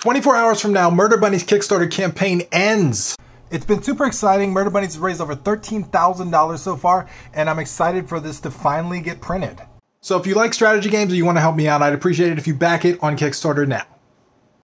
24 hours from now, Murder Bunnies Kickstarter campaign ends. It's been super exciting. Murder Bunnies has raised over $13,000 so far, and I'm excited for this to finally get printed. So if you like strategy games or you want to help me out, I'd appreciate it if you back it on Kickstarter now.